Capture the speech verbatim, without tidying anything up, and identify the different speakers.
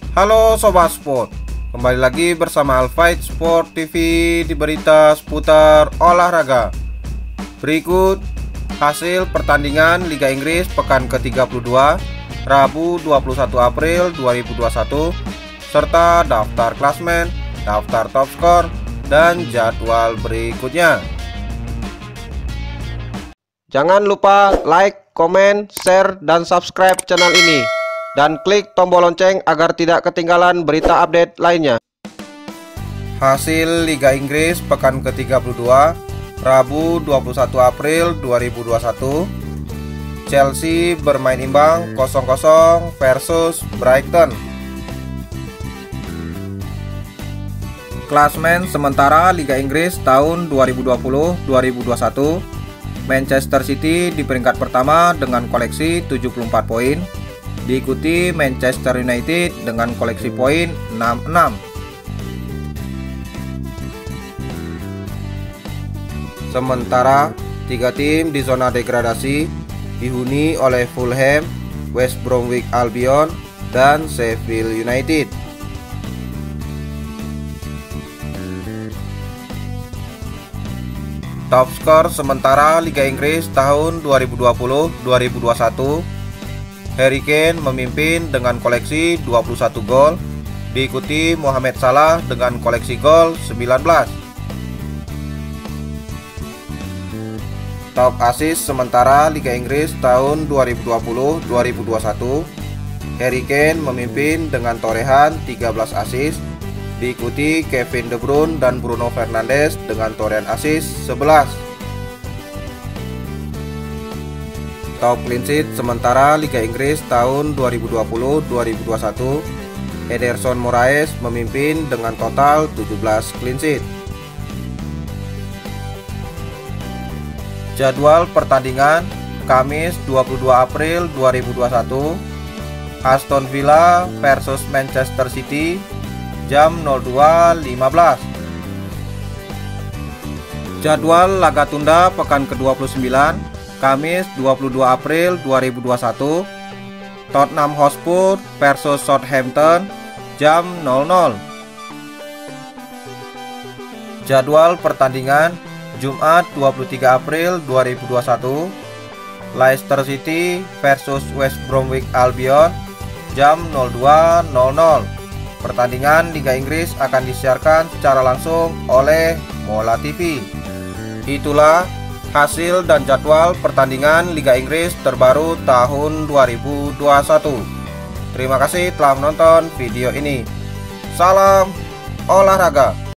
Speaker 1: Halo Sobat Sport, kembali lagi bersama Alfight Sport T V di berita seputar olahraga. Berikut hasil pertandingan Liga Inggris pekan ke tiga puluh dua, Rabu dua puluh satu April dua ribu dua puluh satu, serta daftar klasmen, daftar top skor, dan jadwal berikutnya. Jangan lupa like, komen, share, dan subscribe channel ini, dan klik tombol lonceng agar tidak ketinggalan berita update lainnya. Hasil Liga Inggris pekan ke tiga puluh dua, Rabu dua puluh satu April dua ribu dua puluh satu. Chelsea bermain imbang kosong kosong versus Brighton. Klasmen sementara Liga Inggris tahun dua ribu dua puluh dua ribu dua puluh satu. Manchester City di peringkat pertama dengan koleksi tujuh puluh empat poin, diikuti Manchester United dengan koleksi poin enam puluh enam. Sementara tiga tim di zona degradasi dihuni oleh Fulham, West Bromwich Albion, dan Sheffield United. Top skor sementara Liga Inggris tahun dua ribu dua puluh dua ribu dua puluh satu. Harry Kane memimpin dengan koleksi dua puluh satu gol, diikuti Mohamed Salah dengan koleksi gol sembilan belas. Top assist sementara Liga Inggris tahun dua ribu dua puluh dua ribu dua puluh satu. Harry Kane memimpin dengan torehan tiga belas assist, diikuti Kevin De Bruyne dan Bruno Fernandes dengan torehan assist sebelas. Top clean sheet sementara Liga Inggris tahun dua ribu dua puluh dua ribu dua puluh satu. Ederson Moraes memimpin dengan total tujuh belas clean sheet. Jadwal pertandingan Kamis dua puluh dua April dua ribu dua puluh satu. Aston Villa versus Manchester City jam dua lima belas. Jadwal laga tunda pekan ke dua puluh sembilan, Kamis dua puluh dua April dua ribu dua puluh satu. Tottenham Hotspur versus Southampton jam nol nol. Jadwal pertandingan Jumat dua puluh tiga April dua ribu dua puluh satu. Leicester City versus West Bromwich Albion jam dua nol nol. Pertandingan Liga Inggris akan disiarkan secara langsung oleh Mola T V. Itulah hasil dan jadwal pertandingan Liga Inggris terbaru tahun dua ribu dua puluh satu. Terima kasih telah menonton video ini. Salam olahraga.